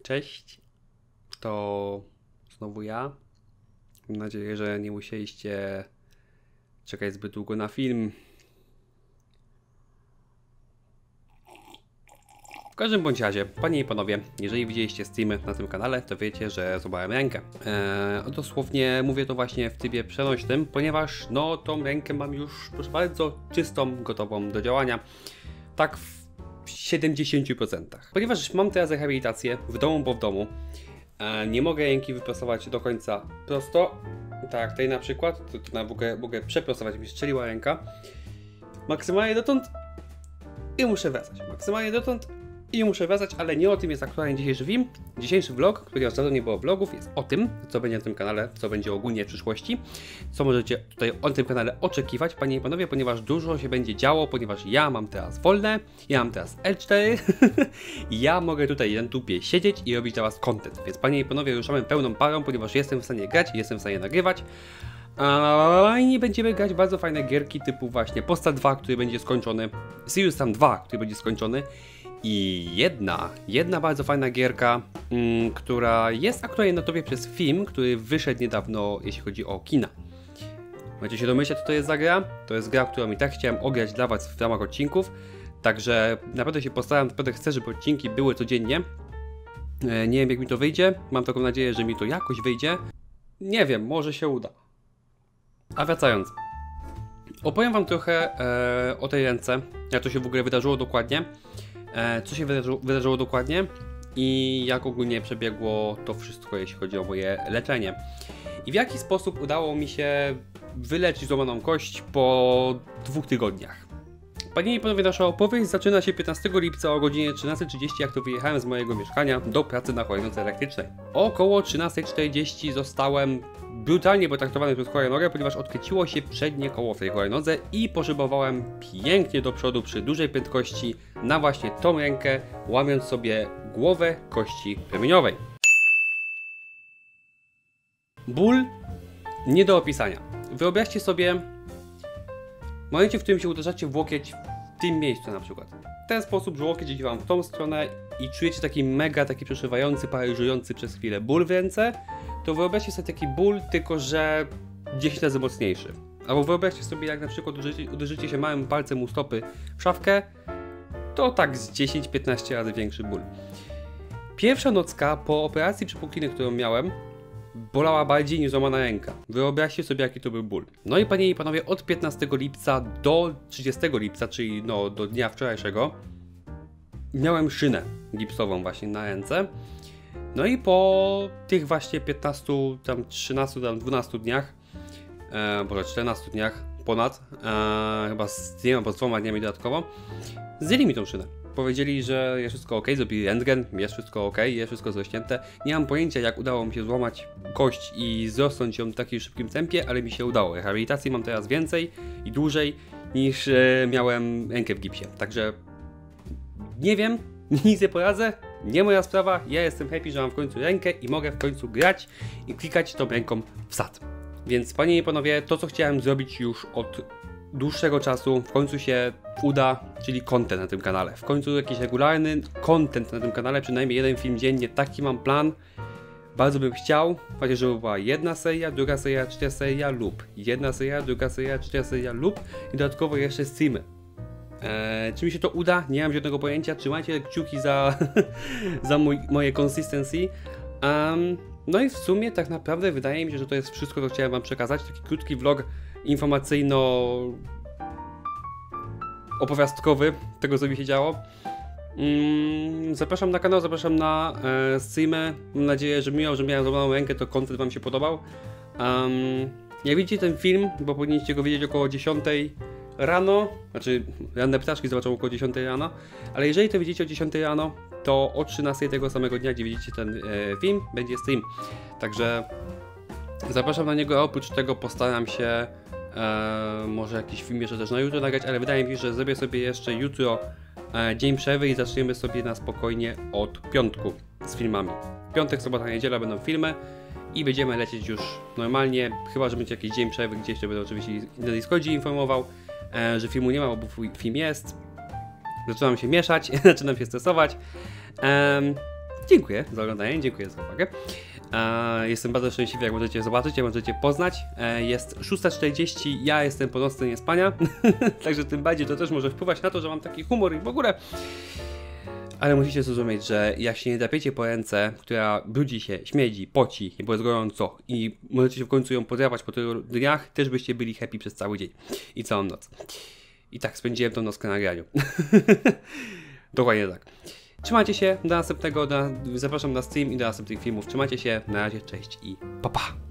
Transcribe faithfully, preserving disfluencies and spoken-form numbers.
Cześć, to znowu ja. Mam nadzieję, że nie musieliście czekać zbyt długo na film. W każdym bądź razie, panie i panowie, jeżeli widzieliście streamy na tym kanale, to wiecie, że złamałem rękę. Eee, dosłownie mówię to właśnie w trybie przenośnym, ponieważ no tą rękę mam już, proszę bardzo, czystą, gotową do działania. Tak w siedemdziesięciu procentach. Ponieważ mam teraz rehabilitację w domu, bo w domu e, nie mogę ręki wyprostować do końca prosto, tak jak tej na przykład, to, to mogę, mogę przeprostować, mi strzeliła ręka maksymalnie dotąd i muszę wracać, maksymalnie dotąd i muszę wracać, ale nie o tym jest aktualnie dzisiejszy film. Dzisiejszy vlog, ponieważ dawno nie było vlogów, jest o tym, co będzie na tym kanale, co będzie ogólnie w przyszłości, co możecie tutaj o tym kanale oczekiwać, panie i panowie, ponieważ dużo się będzie działo, ponieważ ja mam teraz wolne, ja mam teraz L cztery i ja mogę tutaj na tubie siedzieć i robić dla was content, więc panie i panowie, ruszamy pełną parą, ponieważ jestem w stanie grać i jestem w stanie nagrywać. I nie będziemy grać bardzo fajne gierki typu właśnie Postal dwa, który będzie skończony, Serious Sam dwa, który będzie skończony, i jedna, jedna bardzo fajna gierka, mm, która jest aktualnie na topie przez film, który wyszedł niedawno, jeśli chodzi o kina. Macie się domyśleć, co to jest za gra? To jest gra, którą i tak chciałem ograć dla was w ramach odcinków, także naprawdę się postaram, naprawdę chcę, żeby odcinki były codziennie. E, nie wiem, jak mi to wyjdzie, mam taką nadzieję, że mi to jakoś wyjdzie. Nie wiem, może się uda. A wracając, opowiem wam trochę e, o tej ręce, jak to się w ogóle wydarzyło dokładnie. Co się wydarzyło, wydarzyło dokładnie i jak ogólnie przebiegło to wszystko, jeśli chodzi o moje leczenie. I w jaki sposób udało mi się wyleczyć złamaną kość po dwóch tygodniach. Panie i panowie, nasza opowieść zaczyna się piętnastego lipca o godzinie trzynastej trzydzieści, jak to wyjechałem z mojego mieszkania do pracy na hulajnodze elektrycznej. Około trzynastej czterdzieści zostałem brutalnie potraktowany przez hulajnogę, ponieważ odkręciło się przednie koło w tej hulajnodze i poszybowałem pięknie do przodu przy dużej prędkości na właśnie tą rękę, łamiąc sobie głowę kości ramieniowej. Ból nie do opisania. Wyobraźcie sobie w momencie, w którym się uderzacie w łokieć w tym miejscu na przykład. W ten sposób, że łokieć idzie wam w tą stronę i czujecie taki mega, taki przeszywający, paraliżujący przez chwilę ból w ręce, to wyobraźcie sobie taki ból, tylko że dziesięć razy mocniejszy. Albo wyobraźcie sobie, jak na przykład uderzycie, uderzycie się małym palcem u stopy w szafkę, to tak z dziesięć do piętnastu razy większy ból. Pierwsza nocka po operacji przepukliny, którą miałem, bolała bardziej niż złamana ręka. Wyobraźcie sobie, jaki to był ból. No i panie i panowie, od piętnastego lipca do trzydziestego lipca, czyli no do dnia wczorajszego, miałem szynę gipsową właśnie na ręce. No i po tych właśnie piętnastu, tam trzynastu, tam dwunastu dniach, e, może czternastu dniach ponad, e, chyba z dwiema, bo z dwoma dniami dodatkowo, zdjęli mi tą szynę. Powiedzieli, że jest wszystko ok, zrobili rentgen, jest wszystko ok, jest wszystko zrośnięte. Nie mam pojęcia, jak udało mi się złamać kość i zrosnąć ją w takim szybkim tempie, ale mi się udało. Rehabilitacji mam teraz więcej i dłużej niż e, miałem rękę w gipsie. Także nie wiem, nic nie poradzę, nie moja sprawa. Ja jestem happy, że mam w końcu rękę i mogę w końcu grać i klikać tą ręką w sad. Więc panie i panowie, to co chciałem zrobić już od dłuższego czasu w końcu się uda, czyli content na tym kanale. W końcu jakiś regularny content na tym kanale, przynajmniej jeden film dziennie, taki mam plan. Bardzo bym chciał, chociaż żeby była jedna seria, druga seria, trzecia seria lub jedna seria, druga seria, trzecia seria lub i dodatkowo jeszcze streamy. Eee, czy mi się to uda? Nie mam żadnego pojęcia. Trzymajcie kciuki za, za mój, moje consistency. Um, no i w sumie tak naprawdę wydaje mi się, że to jest wszystko, co chciałem wam przekazać. Taki krótki vlog informacyjno-opowiastkowy tego, co mi się działo. Mm, zapraszam na kanał, zapraszam na e, streamy. Mam nadzieję, że mimo, że miałem złamaną rękę, to content wam się podobał. Um, jak widzicie ten film, bo powinniście go widzieć około dziesiątej rano, znaczy ranne ptaszki zobaczą około dziesiątej rano, ale jeżeli to widzicie o dziesiątej rano, to o trzynastej tego samego dnia, gdzie widzicie ten e, film, będzie stream. Także zapraszam na niego, a oprócz tego postaram się e, może jakiś film jeszcze też na jutro nagrać, ale wydaje mi się, że zrobię sobie jeszcze jutro e, dzień przerwy i zaczniemy sobie na spokojnie od piątku z filmami. Piątek, sobota, niedziela będą filmy i będziemy lecieć już normalnie, chyba że będzie jakiś dzień przerwy, gdzieś to będę oczywiście na Discordzie informował, e, że filmu nie ma, bo film jest. Zaczynam się mieszać, zaczynam się stresować. Um, dziękuję za oglądanie, dziękuję za uwagę. E, jestem bardzo szczęśliwy, jak możecie zobaczyć, jak możecie poznać. E, jest szósta czterdzieści, ja jestem po nocnej niespania, także tym bardziej to też może wpływać na to, że mam taki humor i w ogóle. Ale musicie zrozumieć, że jak się nie drapiecie po ręce, która brudzi się, śmierdzi, poci, bo jest gorąco i możecie się w końcu ją podrapać po tych dniach, też byście byli happy przez cały dzień i całą noc. I tak spędziłem tą nockę na nagraniu. Dokładnie tak. Trzymajcie się, do następnego, do, zapraszam na stream i do następnych filmów. Trzymajcie się, na razie, cześć i pa pa!